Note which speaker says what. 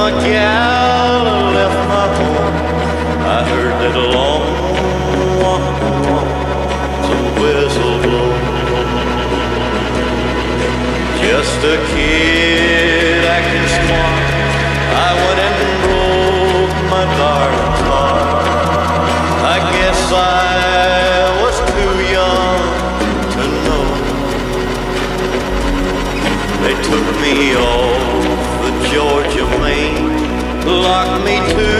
Speaker 1: my gal left my home, I heard that long some whistle blow. Just a kid acting smart, I went and broke my darling's heart. I guess I was too young to know. They took me off the Georgia main, locked me to